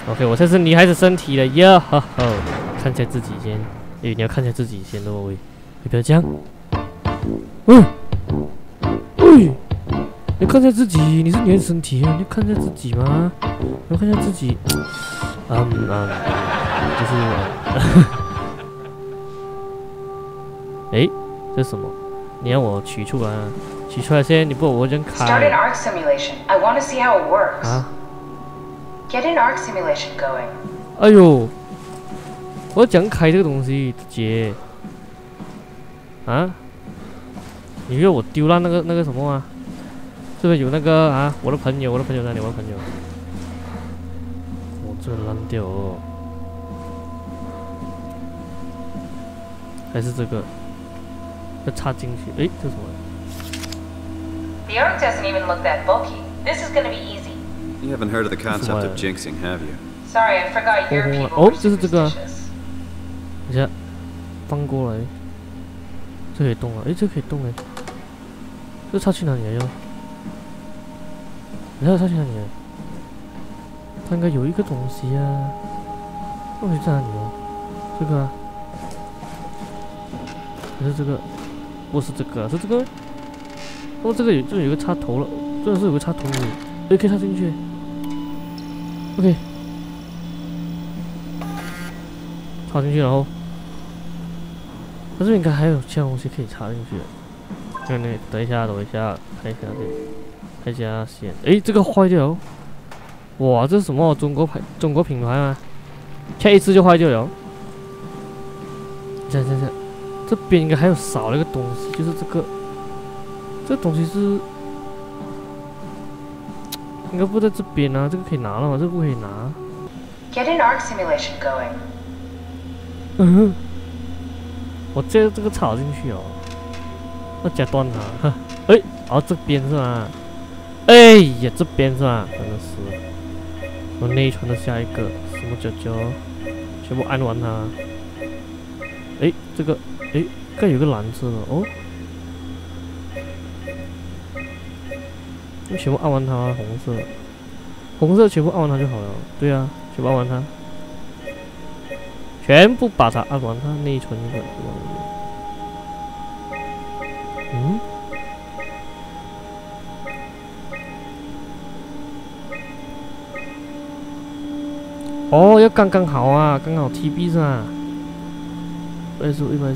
OK， 我这是女孩子身体了呀，哈哈，看一下自己先。你要看一下自己先的喂，你不要这样。你看一下自己，你是女孩子身体，你看一下自己吗？你看一下自己，就是哎，这是什么？你让我取出来啊？取出来先，你不我这样开。 Start an arc simulation. I want to see how it works. 啊 Get an arc simulation going. 哎呦，我要怎样开这个东西，姐？啊？你以为我丢烂那个什么啊？这边有那个啊，我的朋友哪里？我的朋友，我这个烂掉哦。还是这个，要插进去。诶，这是什么 The arc doesn't even look that bulky. This is going to be easy. You haven't heard of the concept of jinxing, have you? Sorry, I forgot your people 哦 were 这是这个啊 superstitious. 等一下，翻过来，这可以动啊！诶，这可以动诶。这插去哪里了？你看插去哪里了？它应该有一个东西啊，东西在哪里哦？这个啊，还是这个？不是这个，是这个。哦，这有一个插头了，真的是有个插头，诶，可以插进去。OK， 插进去，然后。它这边应该还有其他东西可以插进去的。等一下，看一下这，开一下线。诶，这个坏掉了。哇，这是什么？中国品牌吗？开一次就坏掉了。这，这边应该还有少了一个东西，就是这个。这个东西是应该不在这边啊，这个可以拿了吗？这个不可以拿。 Get an arc simulation going. 我这个插进去哦，要夹断它。哎，哦这边是吗？哎呀，这边是吧？真的是，我内存的下一个什么九，全部按完它。哎，这个，哎，该有个蓝色的哦。全部按完它，红色全部按完它就好了。对啊，全部按完它。全部把它按完，它内存一个。哦，要刚刚好啊，刚好 TB 是吧？115、112、120、130，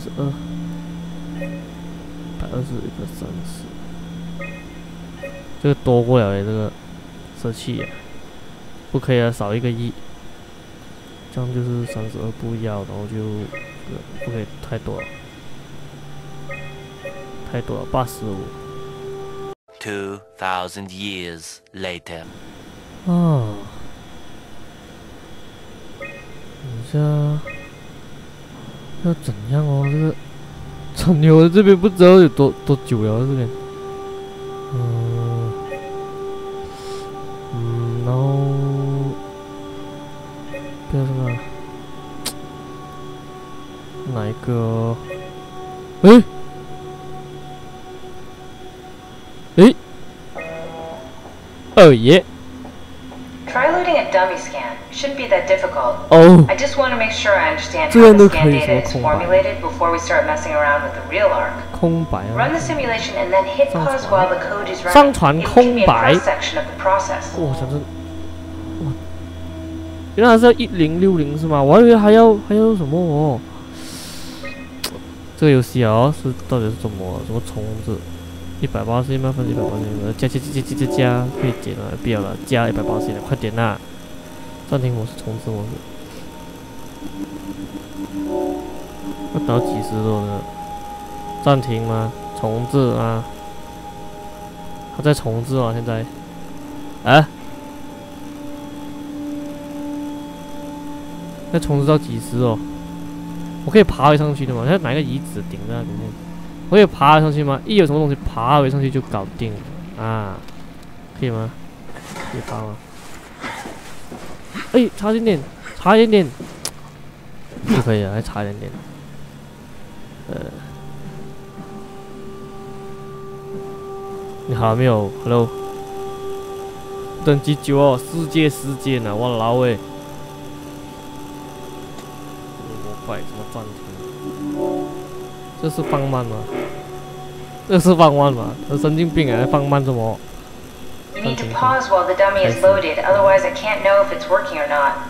这个多过了耶，这个设计啊，不可以啊，少一个1。这样就是32不要，然后就不可以太多了，85。 2000 years later. 啊，等一下要怎样哦？这个产牛的这边不知道有多久了，这边。然后。不要什么？哪一个？哦耶 Try loading a dummy scan. Shouldn't be that difficult. 哦， I just want to make sure I understand 这 how 样 the 都可 scan 以 data 什 is 么空白 formulated before we start messing around with the real arc. 空白 Run 啊！ the simulation and then hit pause while the code is 上 running. 传 It 空 can be a 白 cross section of the process. 哇，讲真，哇，原来是要1060是吗？我还以为还要什么哦。这个游戏啊，到底是怎么虫子？180吗？分180，加，可以减了，不要了，加180了，快点啦！暂停模式，重置模式。要到几时多呢？暂停吗？重置吗？它在重置吗？现在？啊？要重置到几时哦？我可以爬回上去的吗？要拿一个椅子顶在那里面，我可以爬上去吗？一有什么东西爬回上去就搞定了啊？可以吗？可以爬吗？哎，差一点点，不可以啊，还差一点点。你好了没有 ？Hello，等级9哦，世界呢，我老诶， 怪，怎么暂停？这是放慢吗？这是放慢吗？这神经病啊！放慢什么？ You need to pause while the dummy is loaded, otherwise I can't know if it's working or not.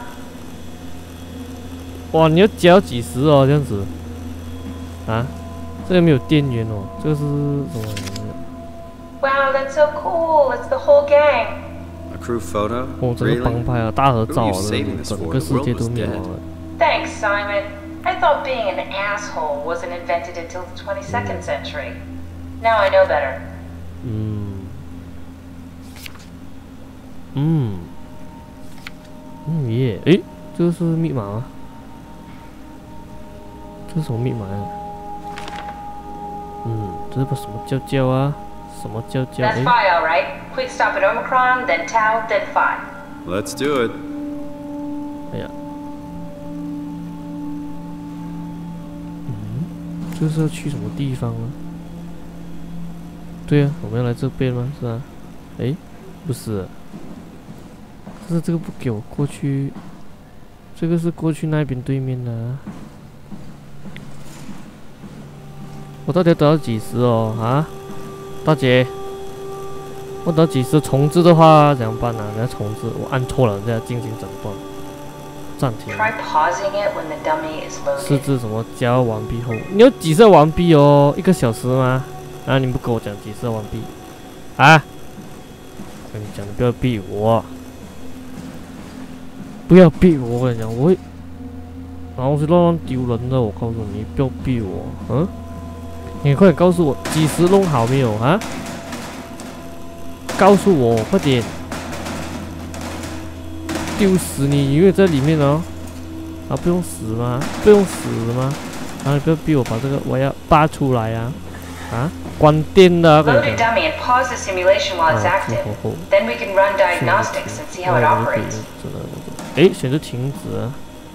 哇，你要加几时哦？这样子啊？这个没有电源哦，这个是什么？ Wow, that's so cool! It's the whole gang. A crew photo? 哦，这个帮派啊，大合照啊， Who are you saving this 整 for? 个 The 世界 world 都 was 灭 dead. 亡了。 Thanks, Simon. I thought being an asshole wasn't invented until the 22nd century. Now I know better. 耶，诶，这个是密码吗？这是什么密码呀？这是个什么叫啊？什么叫？ That's 诶， Phi, all right. Quick stop at Omicron, then Tau, then Phi. Let's do it. 哎呀，这是要去什么地方啊？对啊，我们要来这边吗？是啊。诶，不是。可是这个不给我过去，这个是过去那边对面的、啊。我到底要等到几时哦？啊，大姐，我等到几时？重置的话怎样办呢、啊？人家重置，我按错了，人家进行诊断，暂停。 Try pausing it when the dummy is 设 loaded. 置什么加热完毕后？你要几时要完毕哦？1个小时吗？啊，你不跟我讲几时要完毕？啊？跟你讲，你不要逼我。 不要逼我！我跟你讲，我会拿东西乱丢人的。我告诉你，不要逼我。你快点告诉我几时弄好没有啊？告诉我，快点！丢死你！因为在里面哦。啊，不用死吗？不用死吗？啊，你不要逼我把这个我要拔出来啊！啊，关电的、啊！跟 Load 你 a 讲。 dummy and pause the simulation while it's active. Then we can run diagnostics and see how it operates. 诶，选择停止啊！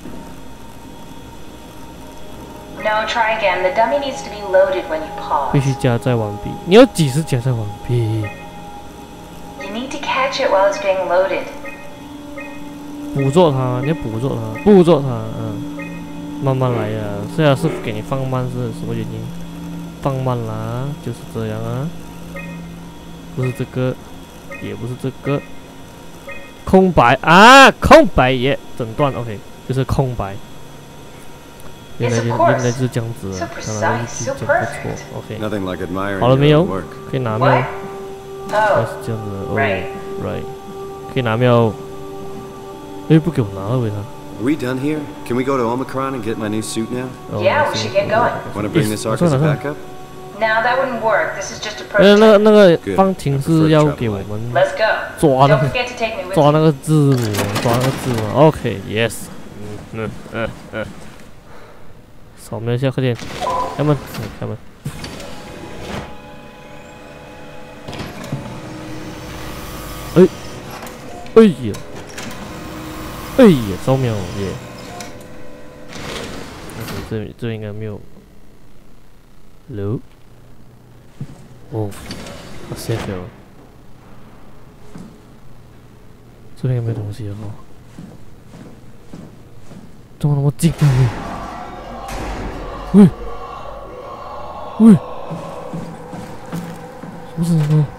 No, try again. The dummy needs to be loaded when you 必 pause. 须加载完毕。你要几时加载完毕？ You need to catch it while it's being loaded. 捕捉它，你要捕捉它，捕捉它，慢慢来呀、虽然是给你放慢，是什么原因？放慢啦，就是这样啊。不是这个，也不是这个，空白啊，空白也诊断 OK， 就是空白。原来就是这样子啊，看来是真不错 OK。 Nothing like admiring 好了没 your 有 own work.？ 可以拿没有？ What? 哦， Oh, 是这样子的哦 right. 可以拿没有？诶，不给我拿了为啥？ Are we done here? Can we go to Omicron and get my new suit now? Yeah, we should get going. Want to bring this Ark as a backup? No, that wouldn't work. This is just a 那 prototype. 个方婷是要给我们 Let's go. 抓那 Don't 个 forget to take me with 抓 you. 那个字母，抓那个字母。OK，yes。扫描一下，快点，开门，开门。哎呀，招秒耶！这应该没有。Hello。哦，我 save 了。这边有没有东西哦？怎么那么近啊？喂！什么声音？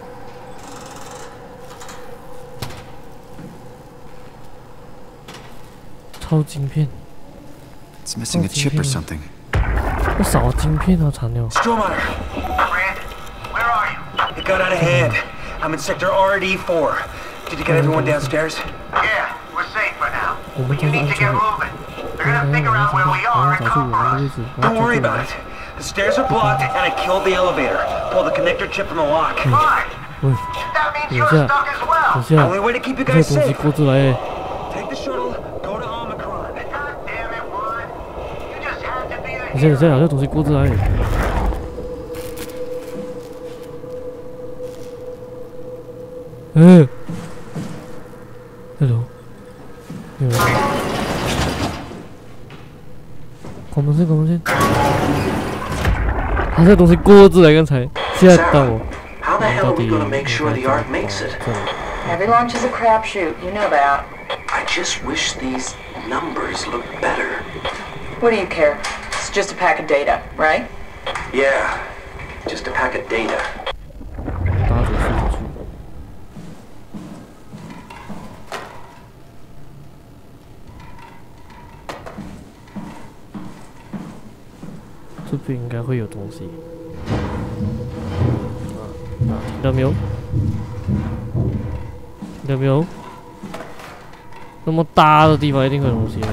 超晶片！ It's missing a chip or something. 我少了晶片啊，惨了！ Strohmeyer, Brand, where are you? it got out of hand. I'm in sector RD4. Did you get everyone downstairs? Yeah, we're safe for now. 我们 But you 在 need 安 to 全 get。 我 moving. They're gonna figure out where we are 们 and 找出我 come 们 for 的位 us. 置。 Don't worry about it. The stairs are blocked, and I killed the elevator. Pulled the connector chip from the lock. Fine. 喂， That means 等一 you're 下， stuck as 等 well. 一下， Only way to keep you 这 guys 东西 safe. 过自来。 Take the shuttle, go to Omicron. God damn it, Wood. You just had to be 等一下， the 等一下， hero. 这东西过自来。hello， 有人。关门键，关门键。他这东西过自来，刚才吓到我。 How the hell 到 are we 底 gonna make sure the Ark makes it? 这里 Every launch is a crapshoot. You know that. I just wish these numbers looked better. What do you care? It's just a pack of data, right? Yeah, just a pack of data. 搭着飞出去。这边应该会有东西。听到没有？听到没有？那么大的地方一定会有东西。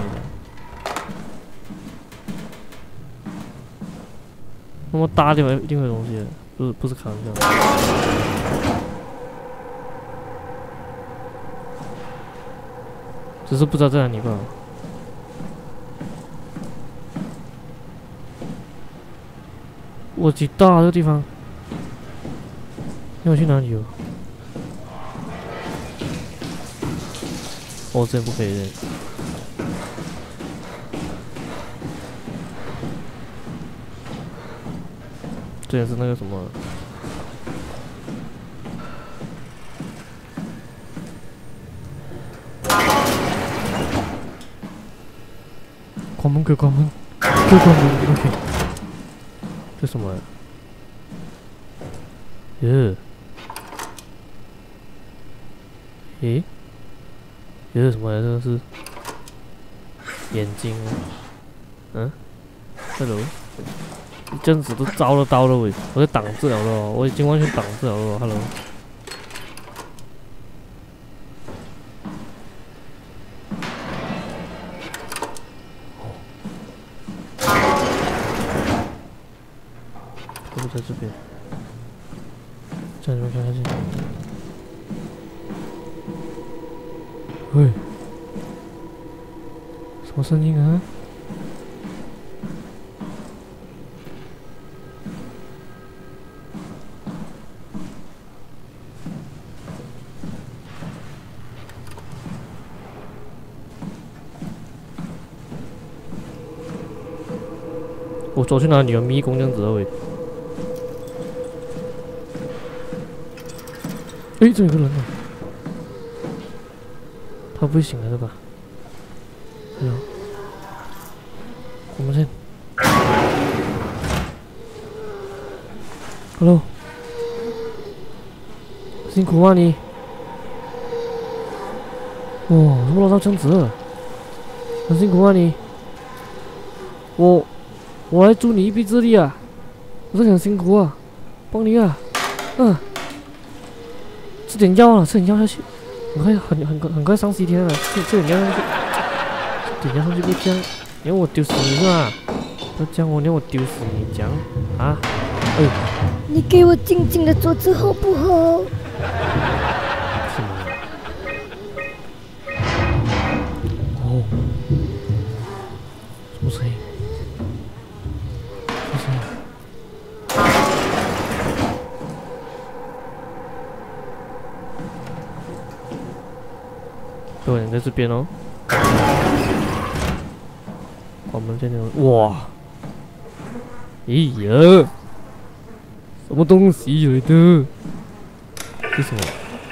那么大的地方一定会有东西，不是开玩笑。只是不知道在哪里罢了。我几大这个地方？要去哪里哦？哦，这不可以的。这也是那个什么？关门，给关门，给关门 ，OK。这什么？耶？诶？这是什么呀？这个是眼睛啊？嗯 ？Hello。这样子都招得到了喂，我在挡住了咯，我已经完全挡住了咯 ，Hello。都在这边，在这边看看去。喂，什么声音啊？我走去哪里有迷宫这样子的喂？诶，这有个人呢，他不会醒来的吧？哎呦，我们先 ，Hello， 辛苦啊你。哇，怎么老到这样子？很辛苦啊你。我来助你一臂之力啊！我是很辛苦啊，帮你啊，吃点药啊，吃点药下去，很快上西天了，吃点药上去，吃点药上去不这样，你要我丢死你是吧？不要这样你要我丢死你这样啊？哎， 你给我静静的坐着好不好？ 什么？哦，什么声音？有人在这边哦，我们这里哇，咦呀，什么东西来的？这什么？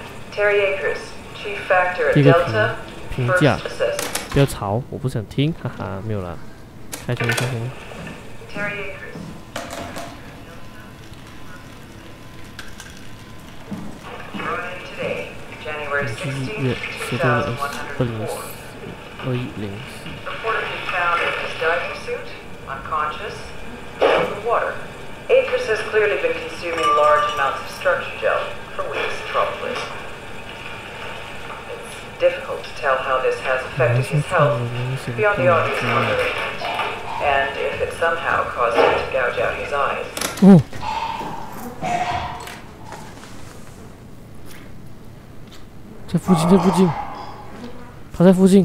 第一个评价，不要吵，我不想听，哈哈，没有啦，开声开声。1月16日2010。 Akers has clearly been consuming large amounts of structure gel for weeks, probably. It's difficult to tell how this has affected his health beyond the obvious considerations, and if it somehow caused him to gouge out his eyes. 哦，在附近，在附近，他在附近。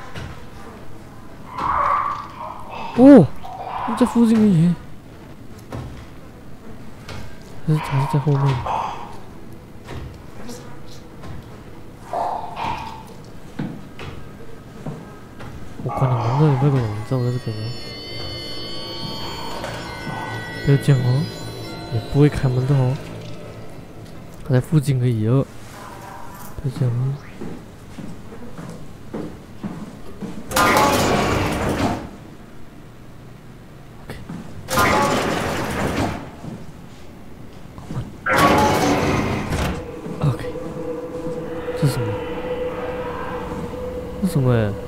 哦，在附近而已。还是在后面。我关了门了，有没有人知道我在这边呢？不要讲哦，也不会开门的哦。他在附近而已哦，不要讲哦。 什么、欸？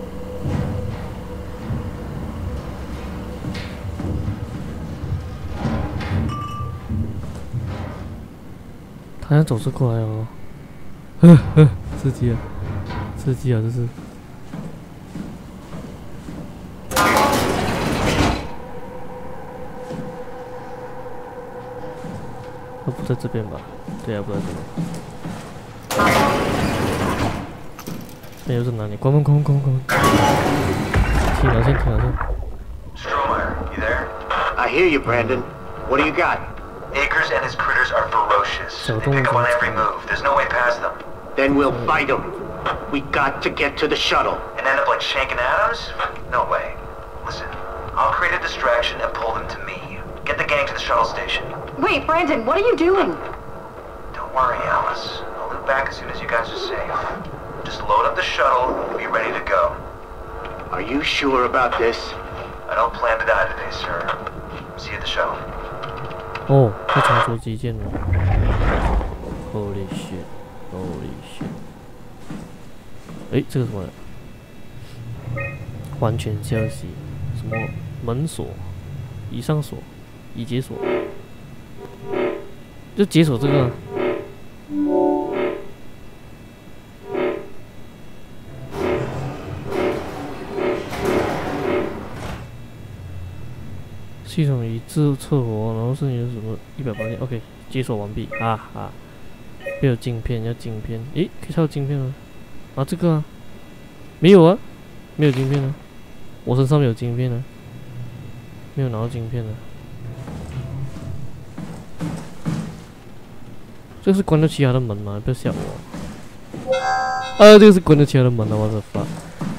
他想走这过来哦。刺激啊！刺激啊！这是。他不在这边吧？对啊，不在这边。那又是哪里？关门！停了先，停了先。 Stromer, you there? I hear you, Brandon. What do you got? Akers and his critters are ferocious. They pick up on every move. There's no way past them. Then we'll fight them. We got to get to the shuttle. And end up like Shank and Adams? No way. Listen, I'll create a distraction and pull them to me. Get the gang to the shuttle station. Wait, Brandon, what are you doing? Don't worry, Alice. I'll loop back as soon as you guys are safe. Just load up the shuttle and be ready to go. Are you sure about this? I don't plan to die today, sir. See you at the shuttle. 哦，这传说基建了。Holy shit! Holy shit! 哎，这个什么？完全消息，什么门锁、已上锁、已解锁，就解锁这个。系统已自测活，然后是你的什么180 ？OK， 解锁完毕啊！没有镜片，要镜片。诶，可以插到镜片吗？啊，这个啊，没有啊，没有镜片啊。我身上没有镜片啊，没有拿到镜片啊。这个是关掉其他的门吗？不要吓我！啊，这个是关掉其他的门啊！我的妈！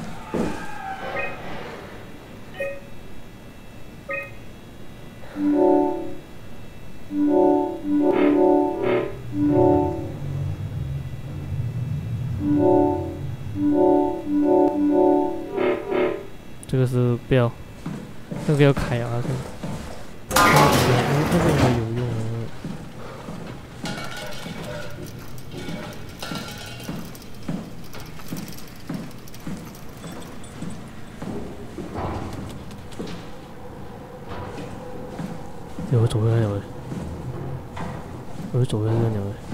这个是不要，这个要开啊！这个应该有用啊。我走回来了，我走回来了。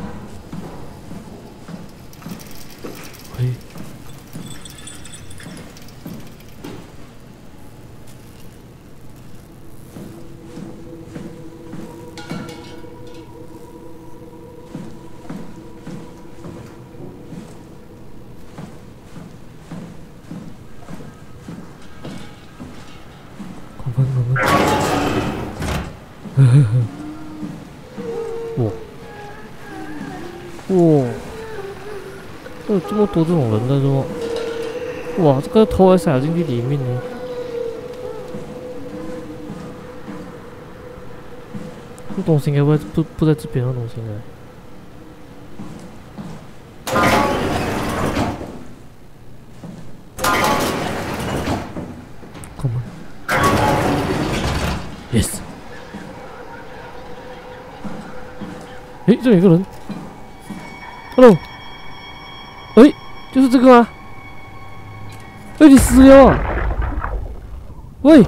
喂。 哇！有这么多这种人的这么，哇！这个头还塞进去里面呢。这东西应该不在这边，那东西应该。Come on. Yes. 诶，这有一个人。Hello。诶，就是这个吗？诶，你死了啊！喂。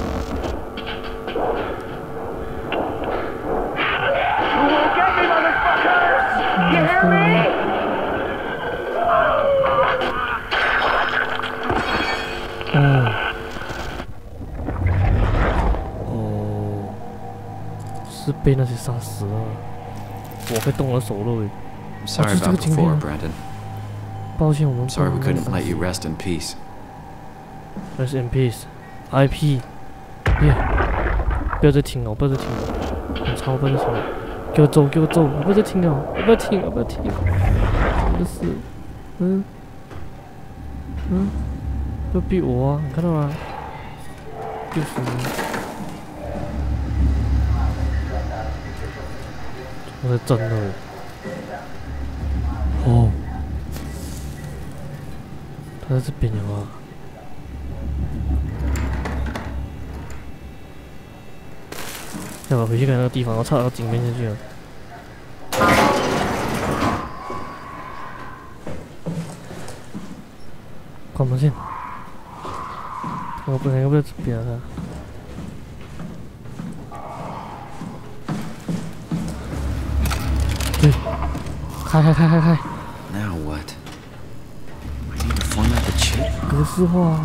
是被那些杀死了。我会动了手了。 I'm sorry about before, Brandon. 抱歉，我们 Sorry we couldn't let you rest in peace. Rest in peace. IP. 不要再听了，不要再听了，很吵，不要再听了。给我走，给我走！我不要再听了，我不要听，我不要听。真的是，不要逼我啊！你看到吗？就是。 我在真的哦，他在这边有啊。要不回去看那个地方，我插到井边进去了。 关门线。我不能，要不要这边啊？对，开。 Now what? I need to format the chip. 格式化。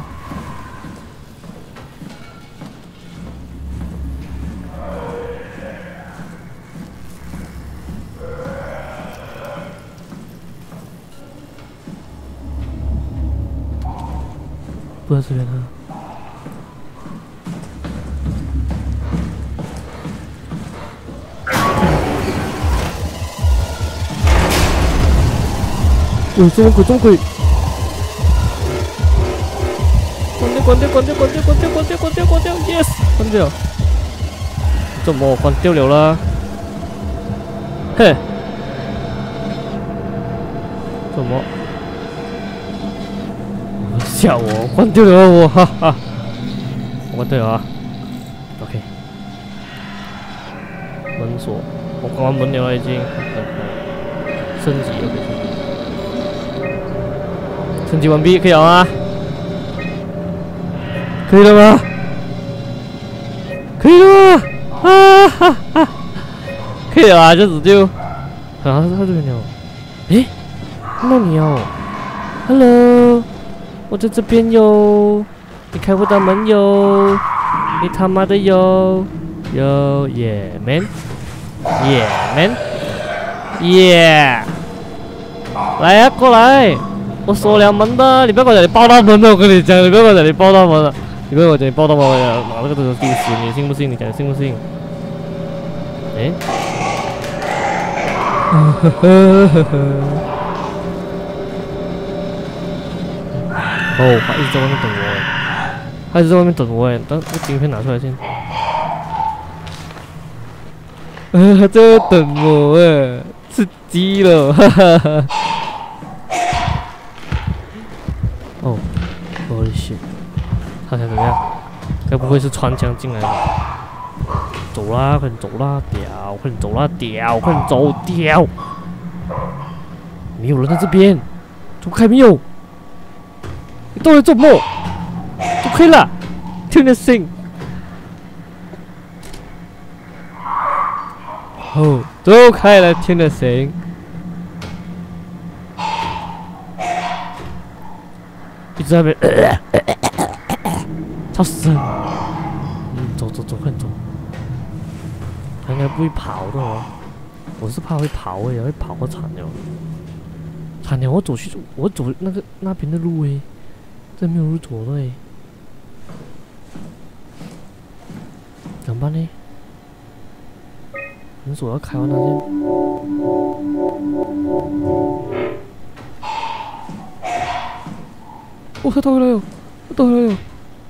不在这边啊。有这么鬼！关掉 ！Yes， 关掉。怎么关掉了啦？嘿，怎么？吓我！关掉了我，哈哈！我关掉了啊。OK， 门锁，我关完门了已经。升级 OK。 升级完毕，可以了吗？可以了吗？可以了吗？啊哈哈！可以了啊，这样子就……他这边有，诶，看到你哦 ，Hello， 我在这边哟，你开不到门哟，你他妈的哟，Yeah man，来啊，过来！ 我锁了门的，你不要跟我讲你爆大门的，我跟你讲，你不要跟我讲你爆大门了，你不要跟我讲你爆大门了，拿那个都是定死，你信不信？你讲信不信？哎，哦，他一直在外面等我哎，他一直在外面等我哎，等这晶片拿出来先。他在等我哎，吃鸡了，哈哈哈。 哦 ，Holy shit！ 他想怎么样？该不会是穿墙进来的？走啦，快点走啦，屌！快点走啦，屌！快点走，屌！没有人在这边，走开没有？你到底做么？走开了，听得声。哦，走开了，听得声。 一直在那边，吵死了。走，快点走。他应该不会跑的哦，我是怕会跑诶，会跑我惨了。惨了，我走那边的路诶，这没有路走的诶，怎么办呢？门锁要开完了先。 哦，他倒回来了，倒回来了！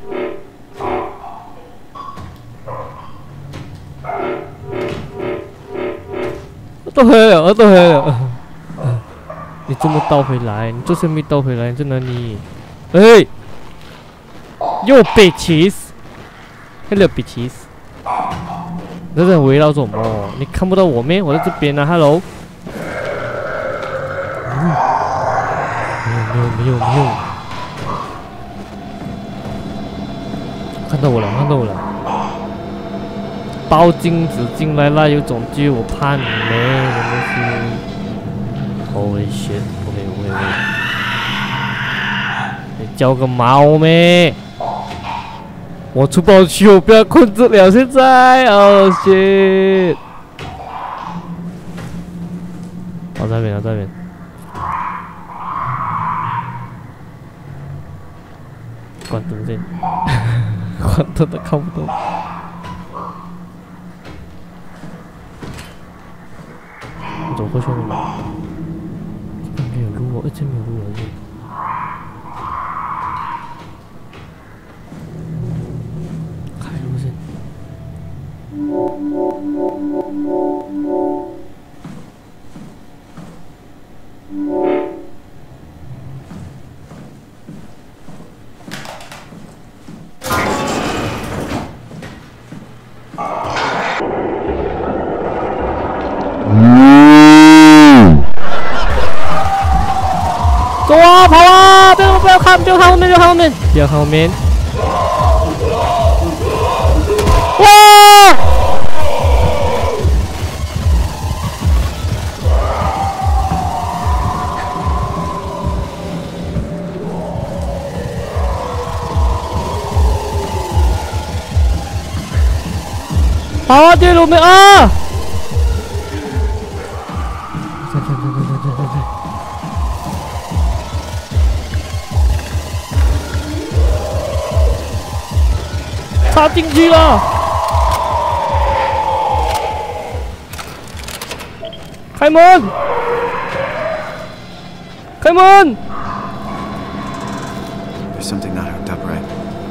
倒回来了，倒回来了！你这么倒回来，你就是没倒回来，在哪里？哎，Yo bitches，Hello bitches， 你在围绕什么？你看不到我咩？我在这边呢 ，Hello。没有。 看到我了！包金子进来了，有种就我怕你没，真的是。Holy shit！ OK， 你叫个毛咩？我出包区，我不要控制了，现在，Oh shit！ 我这边。关灯先。关灯都看不到。我走过去了吗？这边没有路哦，这没有路而已。开路线。走啊！ 啊！不要看后面，不要看后面，不要看后面。哇！好啊，跌落没啊！对。插进去了！开门！开门 There's something not hooked up right.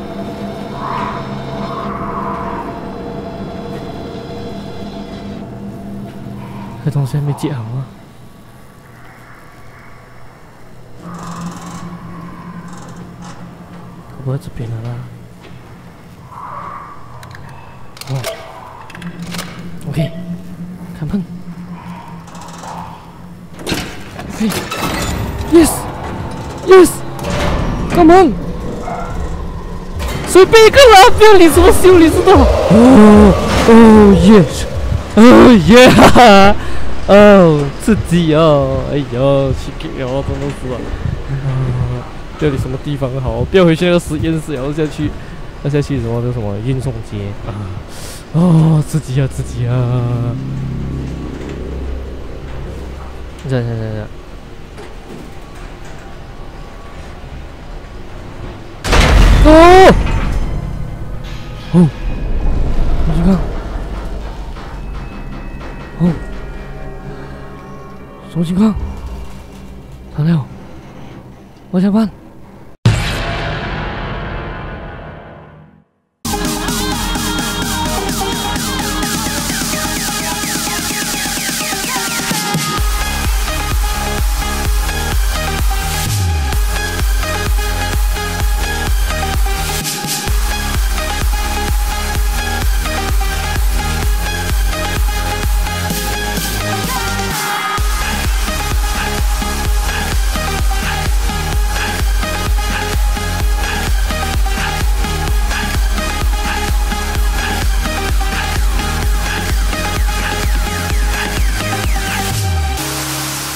这东西还没接好啊！我在这边了啦。哦 ，OK， 开门。Yes，Come on， 随便一个啦，不要理什么修理知道。Yes，哦，刺激哦！哎呦，去给哦，真的是啊！这里什么地方好？不要回去那个实验室，然后下去什么那什么运送街啊！哦，刺激啊！这。哦，你看，什么情况？366，我想办。